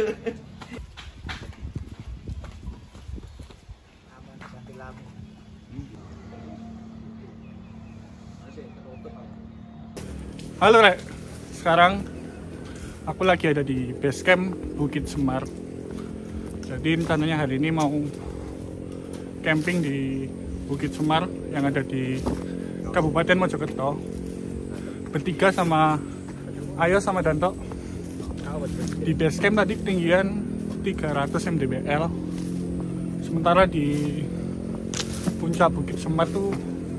Halo Rek, sekarang aku lagi ada di base camp Bukit Semar. Jadi rencananya hari ini mau camping di Bukit Semar yang ada di Kabupaten Mojokerto. Bertiga sama Ayo sama Danto. Di base camp tadi ketinggian 300 mdpl. Sementara di puncak Bukit Semar tuh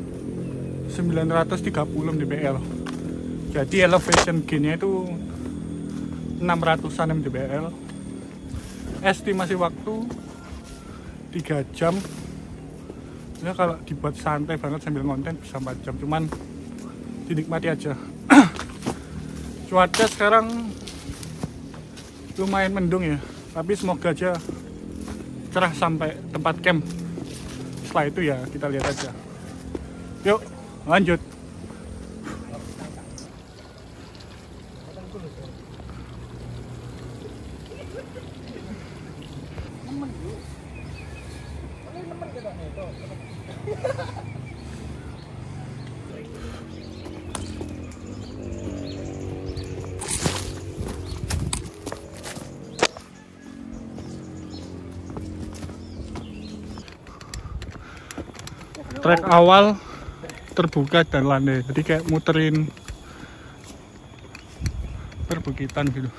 930 mdpl. Jadi elevation gain-nya itu 600-an mdpl. Estimasi waktu 3 jam. Ya kalau dibuat santai banget sambil konten bisa 4 jam, cuman dinikmati aja. Cuaca sekarang lumayan mendung ya, tapi semoga aja cerah sampai tempat camp. Setelah itu ya kita lihat aja. Yuk lanjut. Trek awal terbuka dan landai, jadi kayak muterin perbukitan gitu.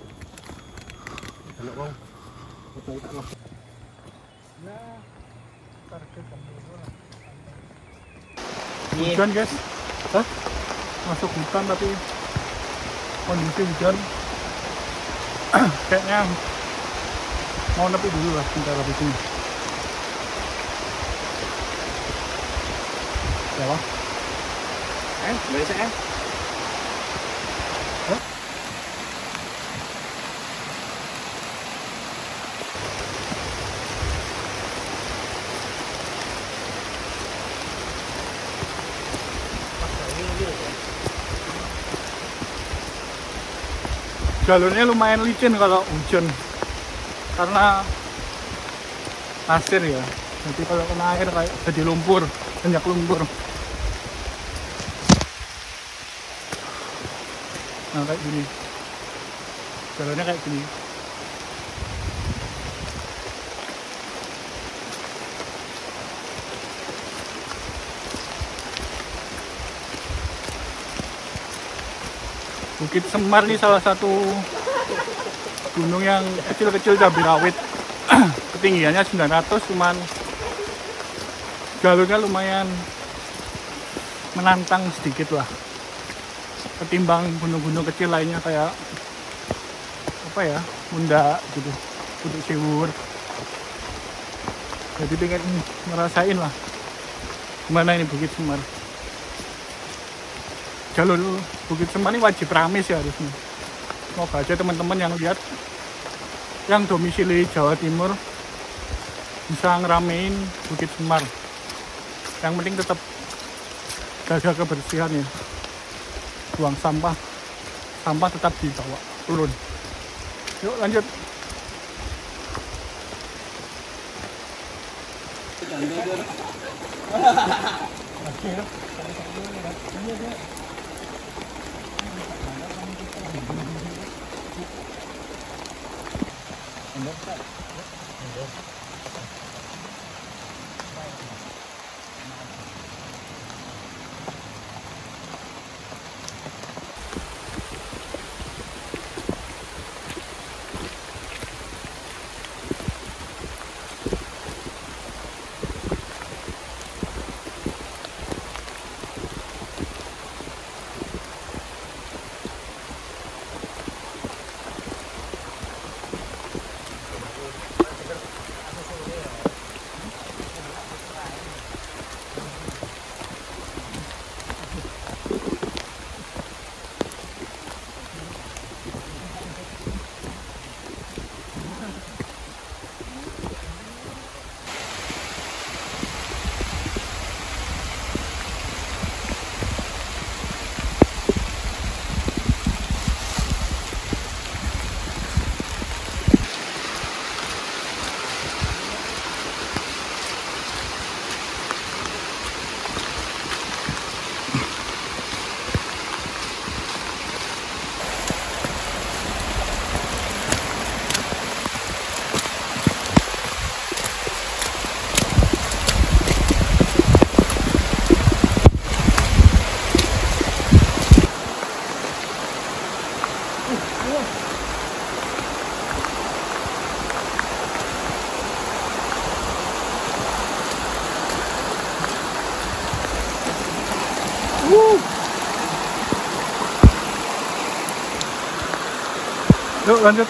Hujan guys, masuk hutan tapi kondisi hujan kayaknya mau nepi dulu lah bentar habis ini. Ya bang, boleh saya? Jalurnya lumayan licin kalau hujan karena pasir ya, jadi kalau kena air kayak jadi lumpur, banyak lumpur. Nah kayak gini, jalurnya kayak gini. Bukit Semar ini salah satu gunung yang kecil-kecil cabai rawit. Ketinggiannya 900, cuman jalurnya lumayan menantang sedikit lah ketimbang gunung-gunung kecil lainnya kayak apa ya, Munda gitu, Putuk Siwur. Jadi pengen ngerasain lah gimana ini Bukit Semar. Jalur Bukit Semar ini wajib rame sih harusnya. Semoga aja teman-teman yang lihat yang domisili Jawa Timur bisa ngeramein Bukit Semar. Yang penting tetap jaga kebersihan ya. Buang sampah tetap dibawa turun. Yuk lanjut. Yuk lanjut.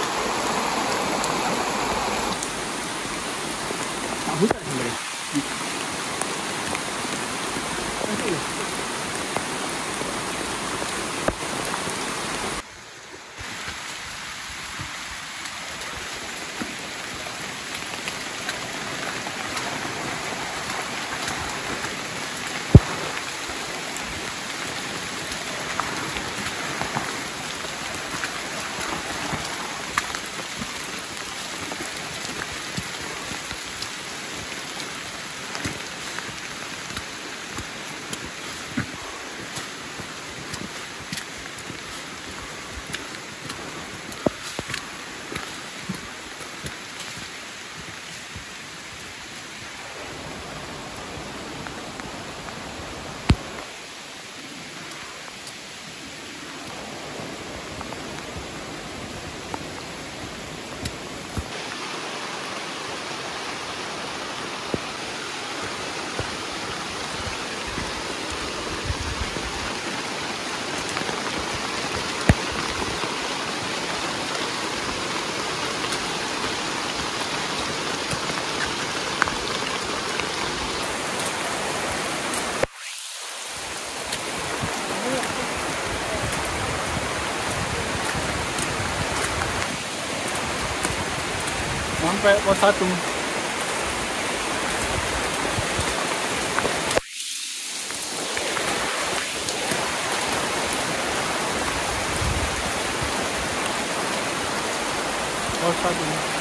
Sampai pos 1. Pos 1.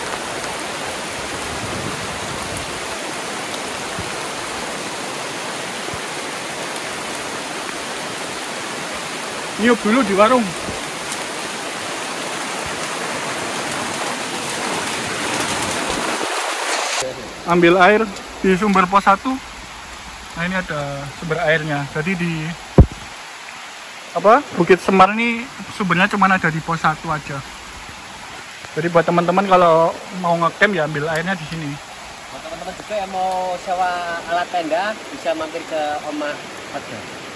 Niup dulu di warung. Ambil air di sumber pos 1. Nah, ini ada sumber airnya. Jadi di Bukit Semar ini sumbernya cuma ada di pos 1 aja. Jadi buat teman-teman kalau mau ngecamp ya ambil airnya di sini. Buat teman-teman juga yang mau sewa alat tenda bisa mampir ke Omah Harga.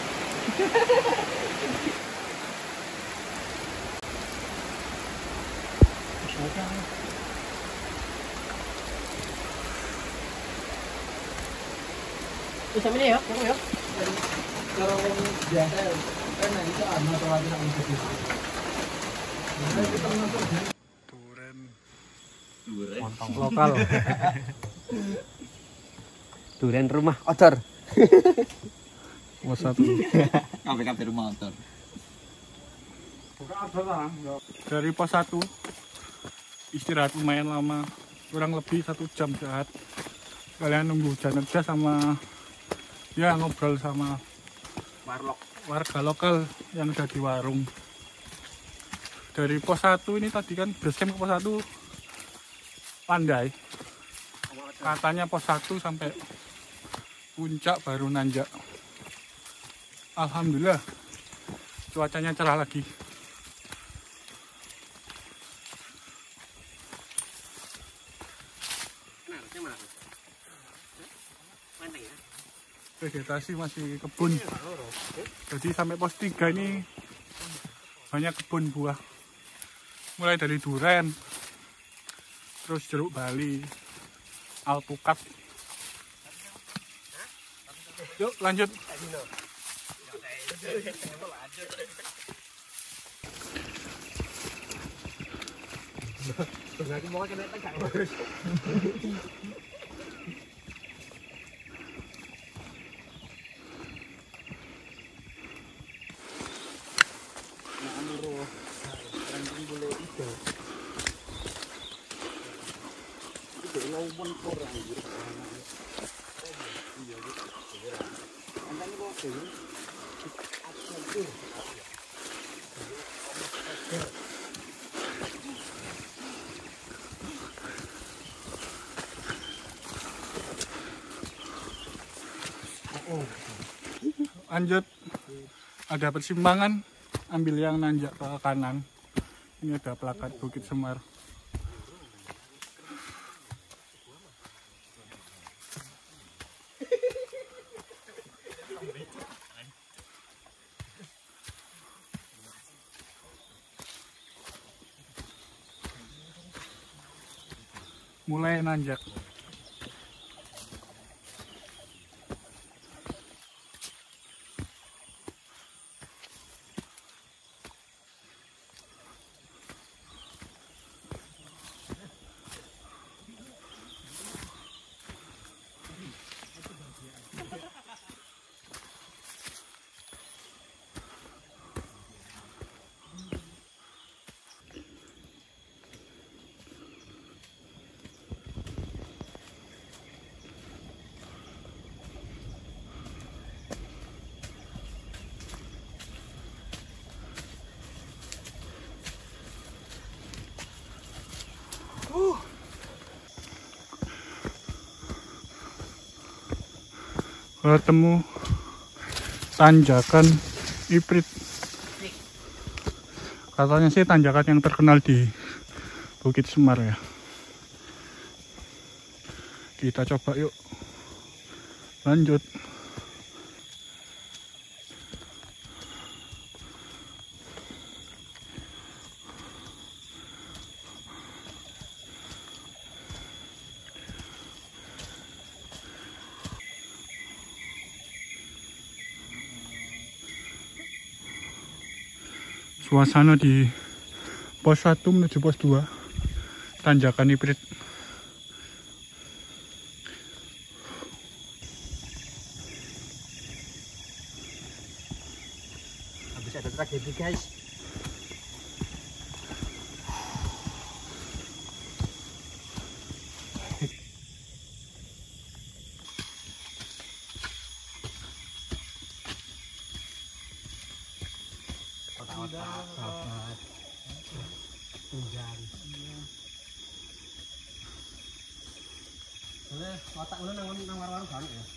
Bisa ini ya, kamu ya. Kalau biasa kan itu atau Duren Montong lokal. Duren rumah odor. Pos 1. kafe rumah motor. Dari pos 1 istirahat lumayan lama, kurang lebih 1 jam istirahat. Kalian nunggu hujan reda sama ya ngobrol sama warga lokal yang ada di warung. Dari pos 1 ini tadi kan basecamp ke pos 1 Pandai. Katanya pos 1 sampai puncak baru nanjak. Alhamdulillah cuacanya cerah lagi. Vegetasi masih kebun. Jadi sampai pos 3 ini banyak kebun buah. Mulai dari duren, terus jeruk bali, alpukat. Yuk lanjut. Lanjut, ada persimpangan, ambil yang nanjak ke kanan. Ini ada plakat Bukit Semar. mulai nanjak. Ketemu tanjakan Iprit. Katanya sih tanjakan yang terkenal di Bukit Semar ya. Kita coba yuk. Lanjut. Suasana di pos 1 menuju pos 2 tanjakan Iprit. Habis ada tragedi guys. Sahabat tunjang. Otak lu nang warung kan ya.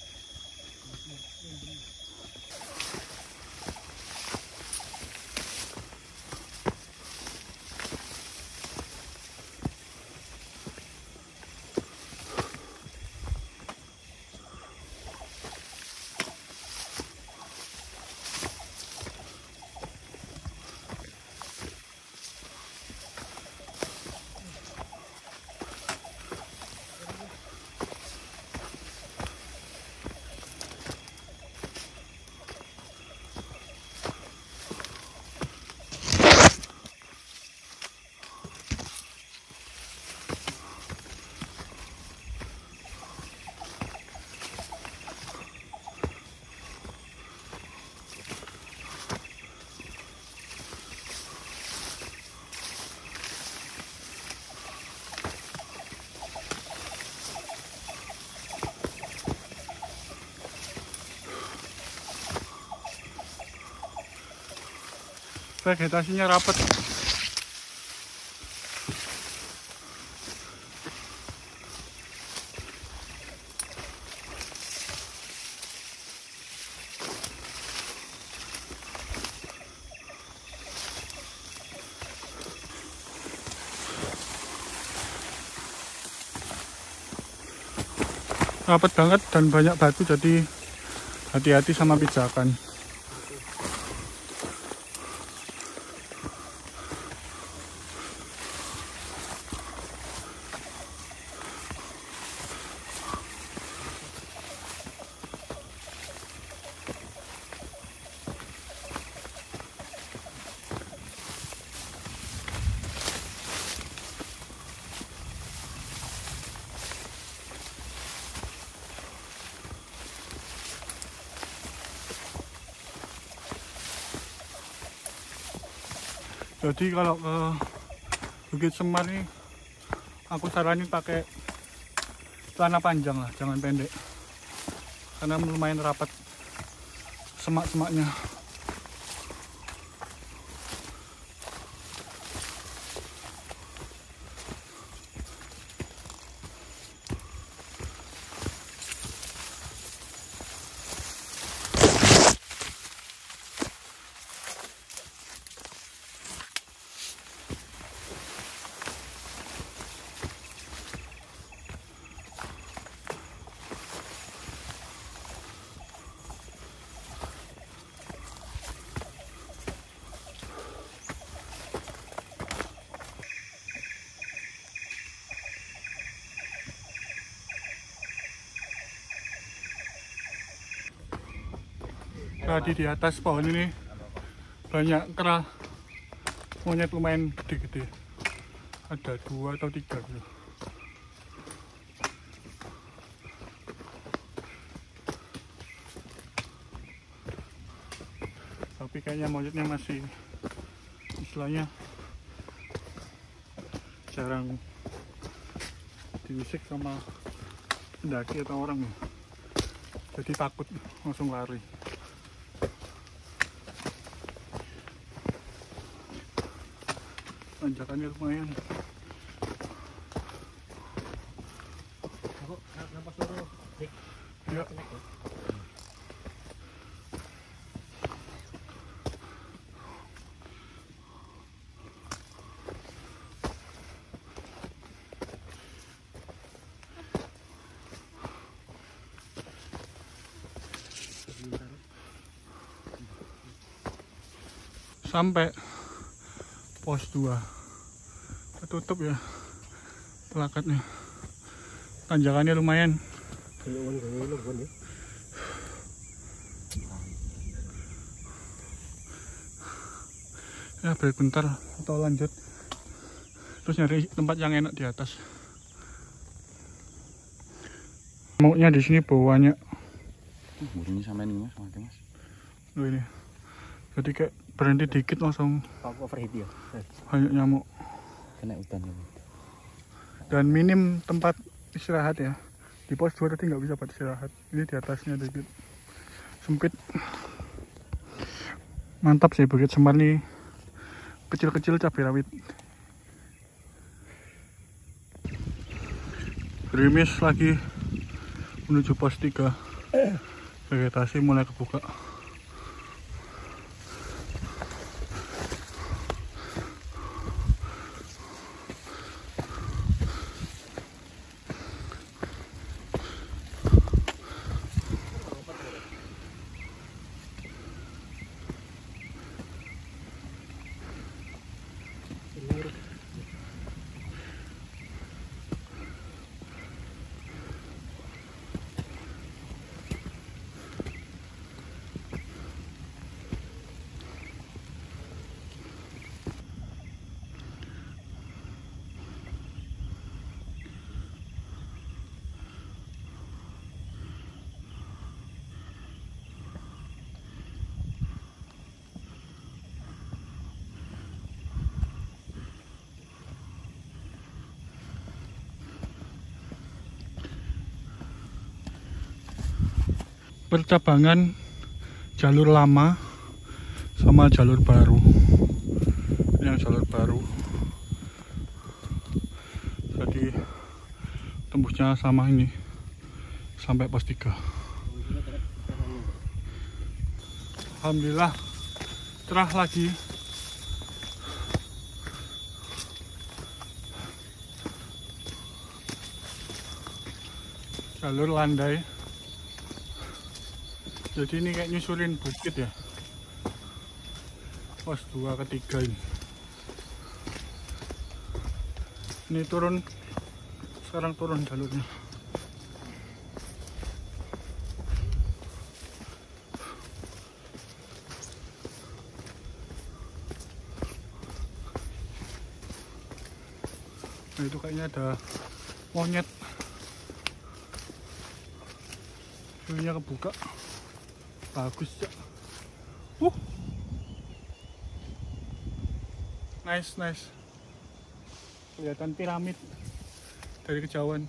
Vegetasinya rapat. Rapat banget dan banyak batu, jadi hati-hati sama pijakan. Jadi kalau ke Bukit Semar nih, aku saranin pakai celana panjang lah, jangan pendek, karena lumayan rapat semak-semaknya. Tadi di atas pohon ini banyak kera monyet lumayan gede-gede. Ada 2 atau 3 gitu. Tapi kayaknya monyetnya masih istilahnya jarang diusik sama pendaki atau orang ya. Jadi takut langsung lari. Tanjakannya lumayan. Ya. Sampai pos 2 ketutup ya plakatnya. Tanjakannya lumayan. Ya break bentar atau lanjut terus nyari tempat yang enak di atas. Nyamuknya di sini banyak. Ini sama ini mas, mas. Loh ini. Jadi kayak berhenti dikit langsung overheat ya. banyak nyamuk. Kena hutan. Dan minim tempat istirahat ya. Di pos 2 tadi nggak bisa buat istirahat. Ini di atasnya dikit sempit. Mantap sih Bukit Semar nih. Kecil-kecil cabai rawit. Gerimis lagi menuju pos 3. Vegetasi mulai kebuka. Percabangan jalur lama sama jalur baru. Ini yang jalur baru. Jadi tembusnya sama ini sampai pos 3. Alhamdulillah cerah lagi. Jalur landai. Jadi ini kayak nyusulin bukit ya. Pos 2 ketiga ini. Ini turun, sekarang turun jalurnya. Nah itu kayaknya ada monyet. View-nya kebuka. Bagus ya. Nice. Kelihatan piramid dari kejauhan.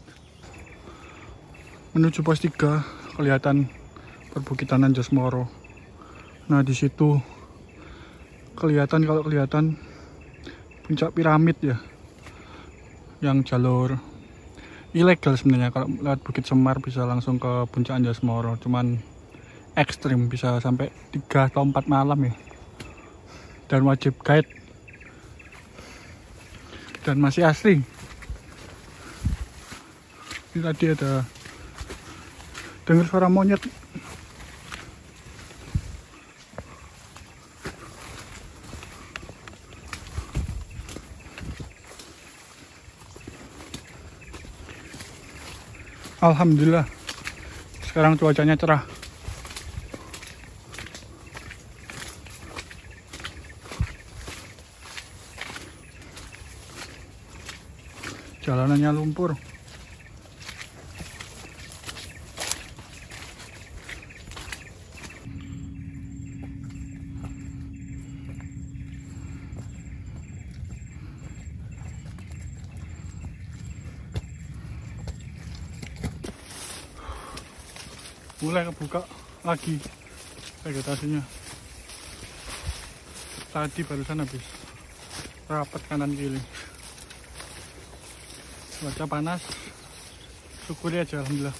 Menuju pos 3 kelihatan perbukitan Anjasmara. Nah di situ kelihatan, kalau kelihatan puncak piramid ya. Yang jalur ilegal sebenarnya, kalau lewat Bukit Semar bisa langsung ke puncak Anjasmara. Cuman ekstrim, bisa sampai 3 atau 4 malam ya, dan wajib guide, dan masih asli. Ini tadi ada dengar suara monyet. Alhamdulillah sekarang cuacanya cerah. Jalanannya lumpur. Mulai kebuka lagi vegetasinya. Tadi barusan habis rapat kanan kiri. Cuaca panas, syukuri aja alhamdulillah.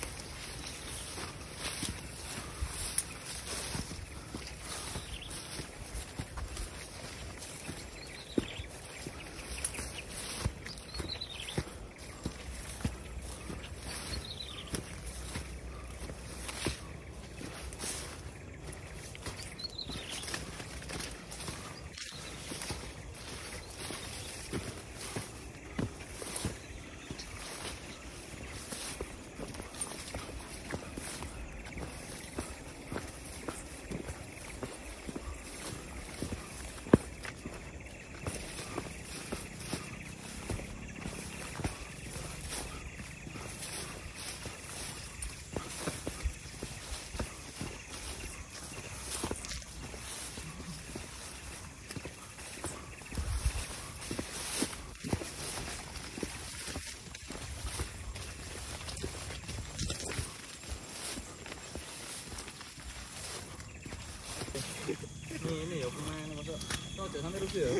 Ini ya pemain masa kok jangan sampai rugi ya.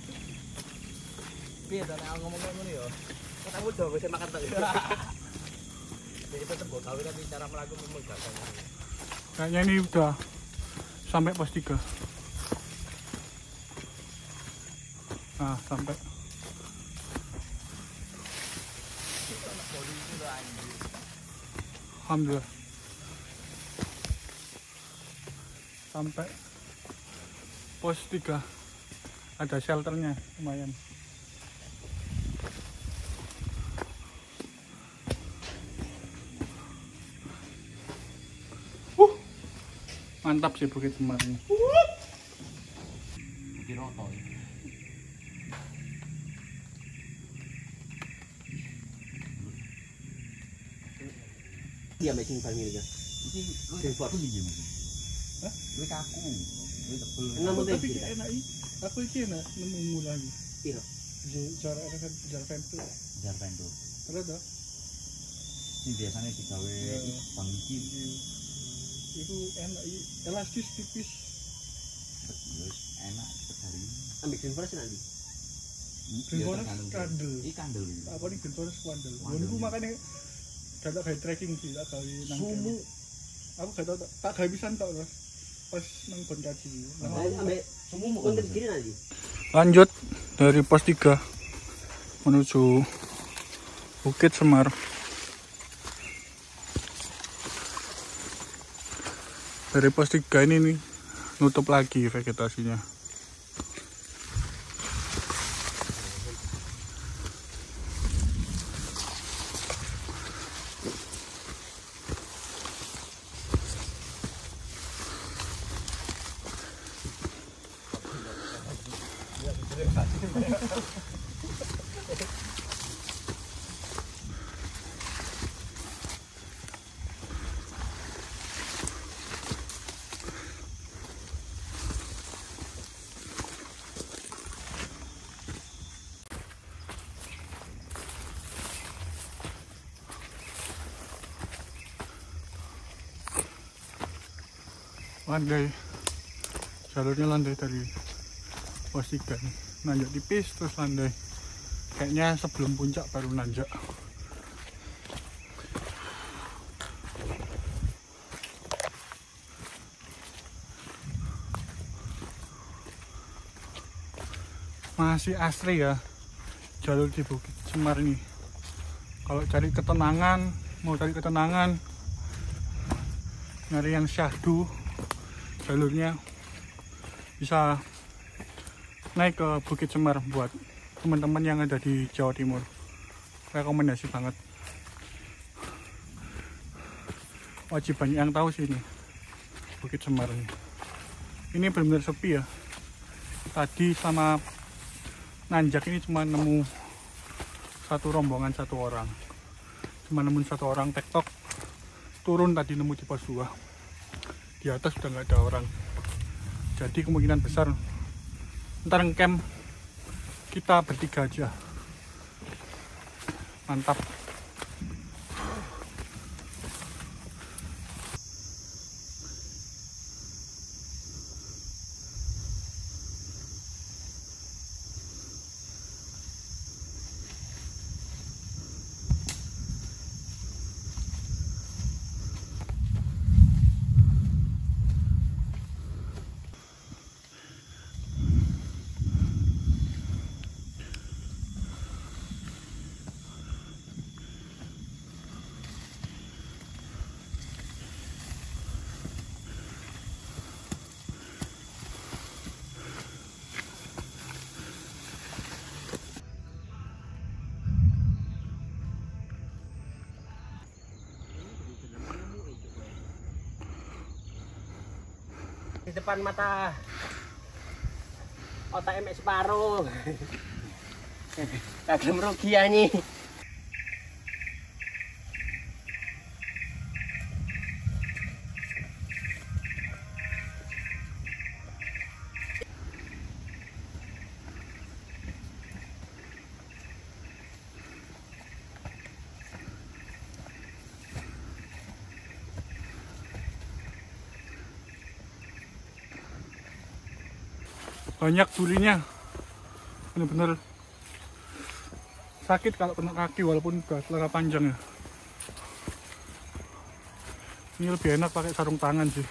Piye to nek ngomong ngono ya. Ketemu do wis makan tok. Jadi tetep gua kawin tapi cara melaku memang gampang. Kayaknya ini udah sampai pos 3. Nah, sampai. Alhamdulillah. Sampai pos 3. Ada shelternya lumayan. Mantap sih Bukit Semar ini. Iya, making family ya. Iki lu aku iki mungkin. Hah? Lu kaku. Lu tebel. Tapi enak iki. Aku iki enak nemu lagi. Iya. Jarak ventur. Jar ventur. Terus dah. Ini biasanya digawe bang iki. Itu enak iki, elastis tipis. Terus enak sekali. Ambil green forest nanti. Green forest kandel. Iki kandel iki. Apa nih green forest kandel? Aku makanya gak tau kayak trekking sih, tak gawe nang. Sumu. Aku gak tau tak gawe pisan tok terus. Pas nang Bon Kaji. Ambek sumu mau konten gini nanti. Lanjut dari pos 3 menuju Bukit Semar. Dari pos 3 ini nih nutup lagi vegetasinya. Landai, jalurnya landai dari pos 3 nih, nanjak tipis terus landai. Kayaknya sebelum puncak baru nanjak. Masih asri ya jalur di Bukit Semar ini. Kalau cari ketenangan, nyari yang syahdu, jalurnya bisa naik ke Bukit Semar buat teman-teman yang ada di Jawa Timur. Rekomendasi banget. Wajib banyak yang tahu sih ini Bukit Semar ini. Ini benar-benar sepi ya. Tadi sama nanjak ini cuma nemu satu rombongan 1 orang. Cuma nemuin 1 orang tektok, turun tadi nemu di pos 2. Di atas sudah nggak ada orang. Jadi kemungkinan besar ntar ngecamp kita bertiga aja. Mantap. Di depan mata otak emek separuh. Kagak merugi ya nih. Banyak durinya, bener-bener sakit kalau kena kaki walaupun udah celana panjang ya. Ini lebih enak pakai sarung tangan sih.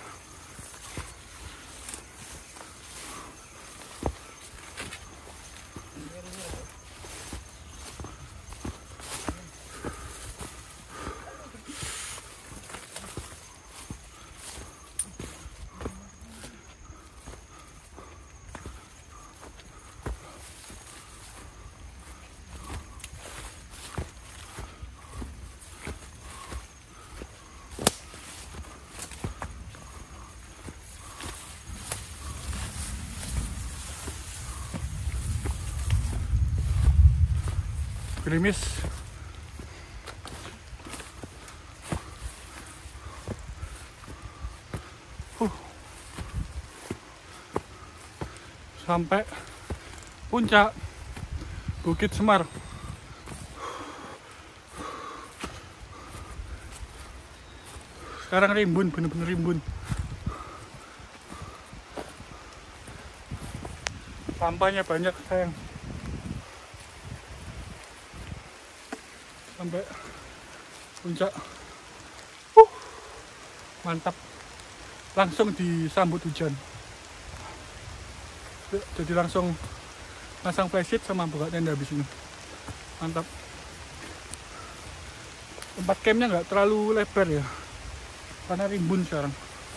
Gerimis. Sampai puncak Bukit Semar. Sekarang rimbun, bener-bener rimbun. Sampahnya banyak sayang. Sampai puncak, mantap. Langsung disambut hujan. Jadi langsung pasang flashlight sama buka tenda habis ini. Mantap. Tempat campnya nggak terlalu lebar ya, karena rimbun sekarang.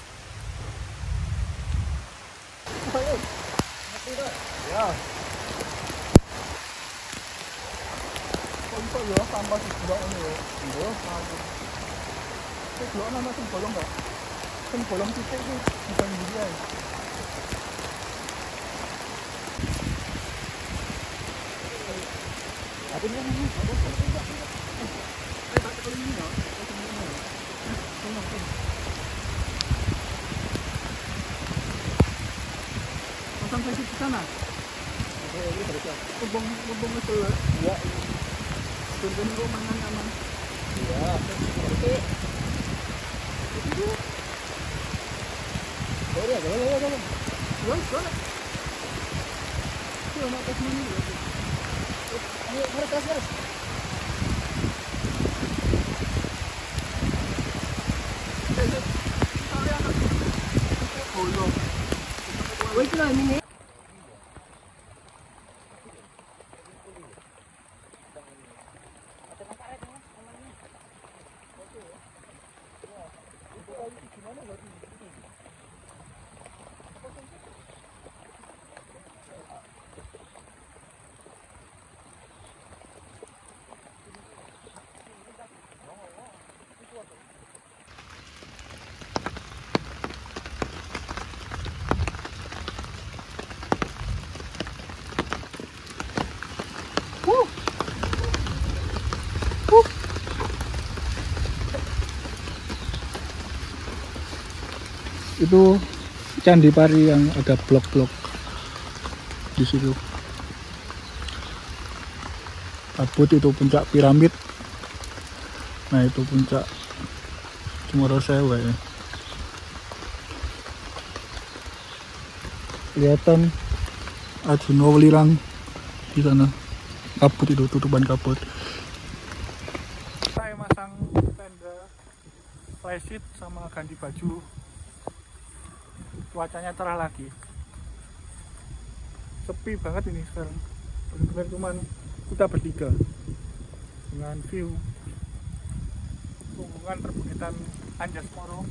Ya. Kok ya tambah juga ini ya. Iya, maju. Itu dua nama sing bolong enggak? Sing bolong titik itu bukan dia. Apa ini? Apa enggak? Ini ya. Pasang flashlight di sana. Ini berarti bubong itu ya. Iya. Tungguin rumahan aman. Iya. Oke. Itu. Boleh. Boleh. Tuh, nak kasih ini. Ayo, terus. Wait lang, ini. Itu Candi Pari yang ada blok-blok di situ. Abut itu puncak piramid. Nah itu puncak Cemoro Sewu ya. Kelihatan Arjuna Welirang di sana. Kabut itu, tutupan kabut. Saya masang tenda flysheet sama ganti baju. Cuacanya cerah lagi. Sepi banget ini sekarang. Benar-benar cuman kita bertiga dengan view tunggungan perbukitan Anjas-Moro.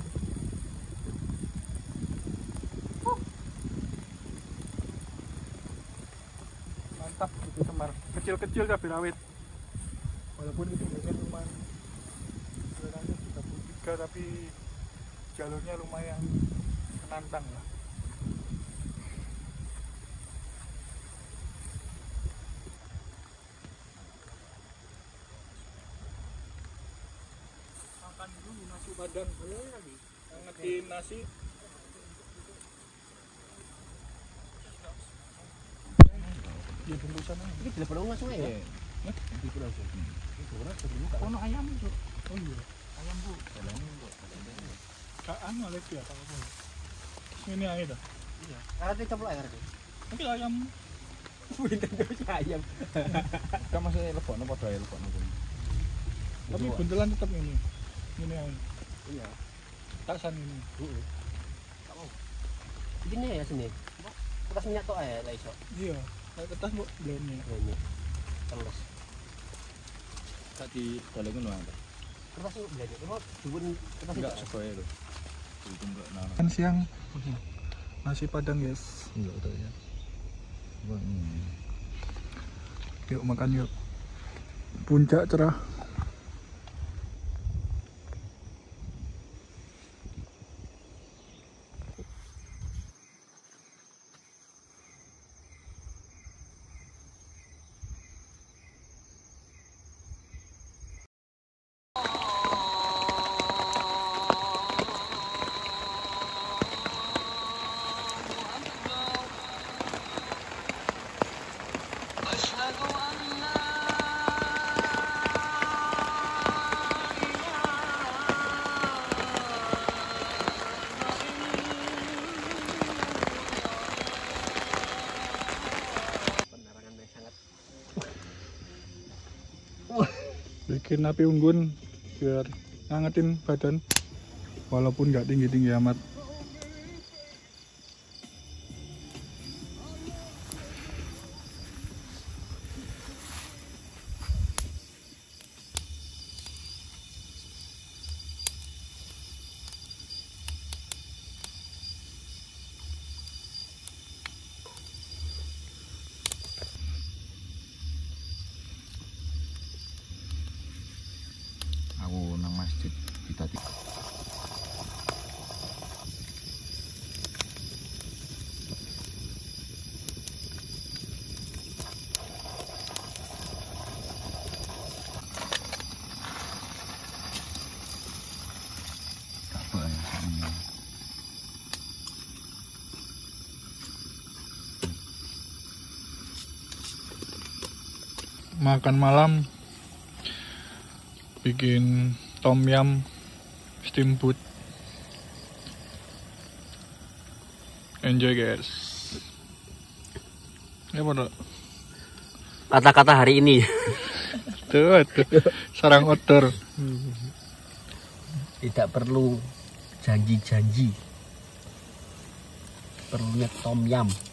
Mantap Bukit Semar. Kecil-kecil cabai rawit. Walaupun ketinggiannya cuma 233 tapi jalurnya lumayan menantang lah. Makan dulu nasi padang boleh lagi. Ngetin nasi. Ya bungkusan aja. Ini bila perlu langsung ya? Hah? Di pulau sini. Itu orang sebelumnya. Ono ayam itu. Oh iya. Ayam bu. Jalannya kok. Gak anu lagi ya kalau boleh. Ini ayam dah. Iya. Karena itu coplok ya karena. Mungkin ayam. Pinter terus ayam. Kan masih lebokno padha ae lebokno kuwi. Tapi buntelan tetap ini. Ini ayam. Iya. Taksan ini. Heeh. Tak mau. Ini ya sini. Kertas minyak tok ya lah iso. Iya. Kayak kertas bu blendnya. Ini. Terus. Tak di dalem ngono ae. Kertas itu blend. Kalau dibun kertas Enggak itu. sekoe lho. Ditumbuk nang. Kan siang. Nasi padang guys. Iya betul ya. Yuk makan yuk. Puncak cerah. Penerangan yang sangat Bikin api unggun biar ngangetin badan. Walaupun nggak tinggi-tinggi amat. Aku nang masjid ditati. Apa ya? Makan malam bikin tom yum steamboat. Enjoy guys. Ya pada kata-kata hari ini. tuh sarang outdoor. Tidak perlu janji-janji. Perlunya tom yum.